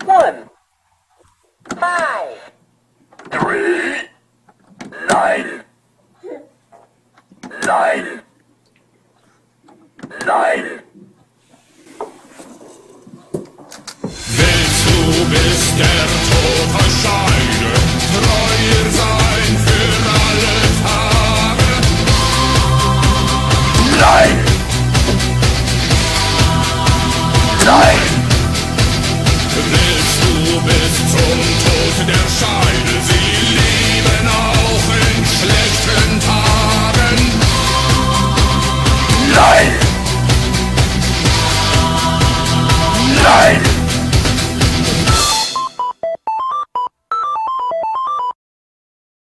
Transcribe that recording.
1. Five. 3. Nein. Nein. Nein. Willst du bis der Tod euch scheiden, treuer sein für alle Tage? Nein. Nein. Willst du bis zum Tod der Scheide